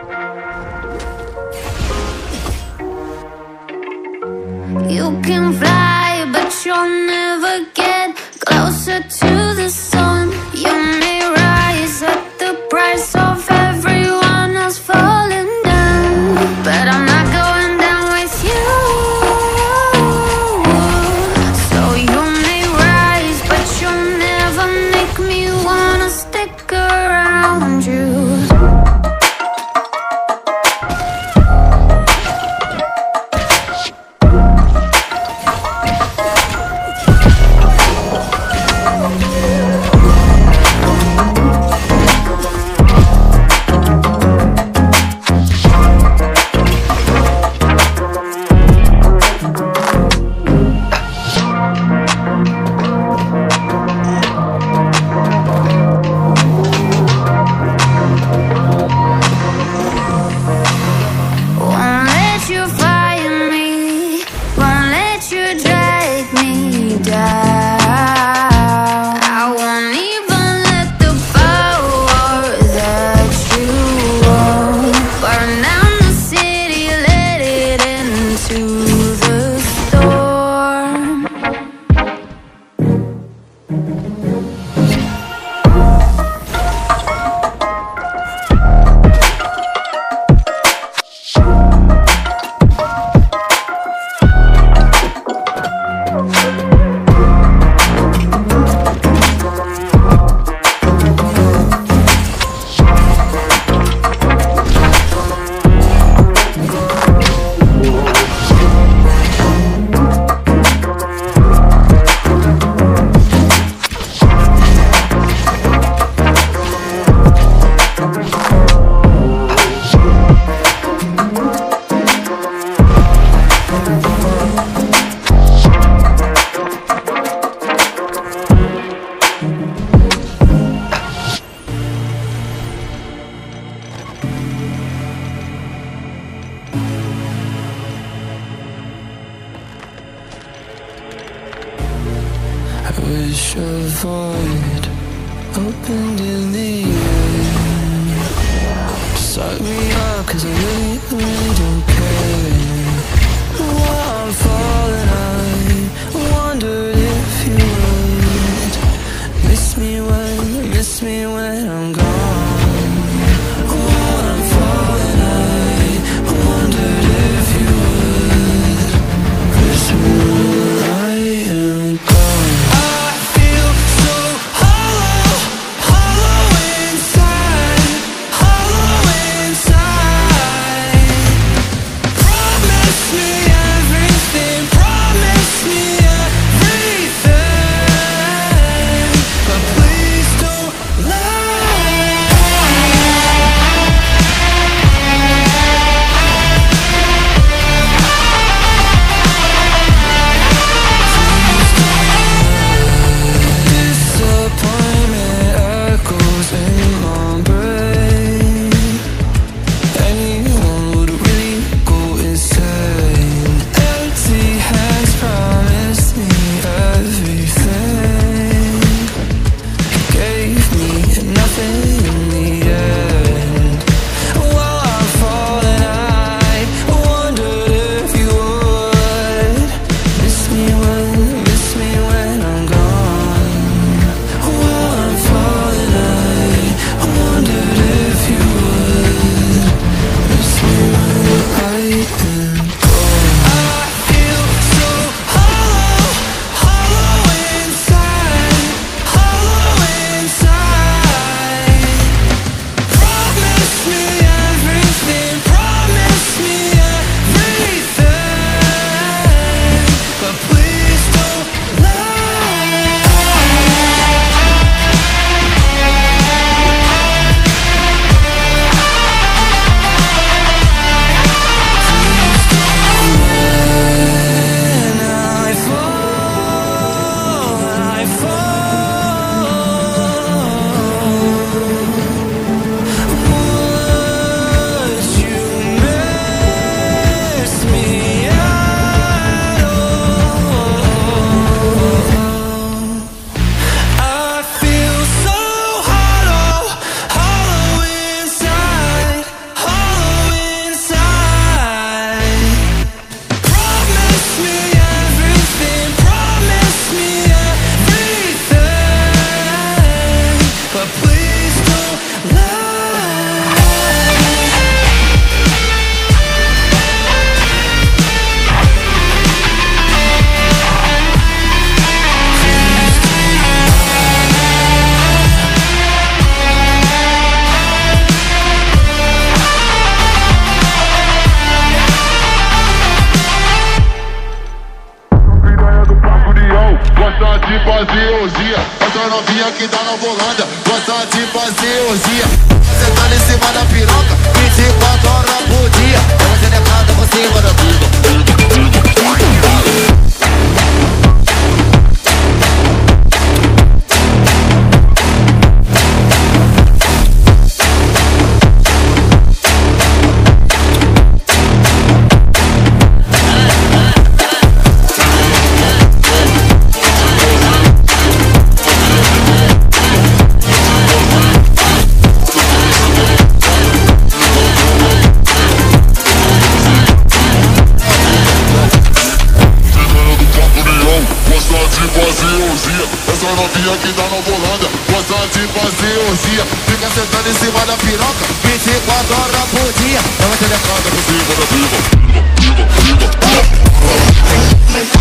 You can fly, but you'll never get closer to the sun. You may rise at the price of everyone else falling down, but I'm not going down with you. So you may rise, but you'll never make me wanna stick around you. I wish a void opened in the air. Just suck me up, cause I really don't care. While I'm falling, I wondered if you would miss me when I'm gone. While I'm falling, I wondered if you would miss me when I am gone. Lie. gosta de fazer orgia. Essa novinha que tá na Volândia gosta de fazer orgia. Sentando em cima da piroca 24 horas por dia. É uma gelecada por cima da tudo. Essa novinha que tá na Volândia gosta de fazer orgia. Fica sentando em cima da piroca 24 horas por dia. É uma gelecada por cima da piroca.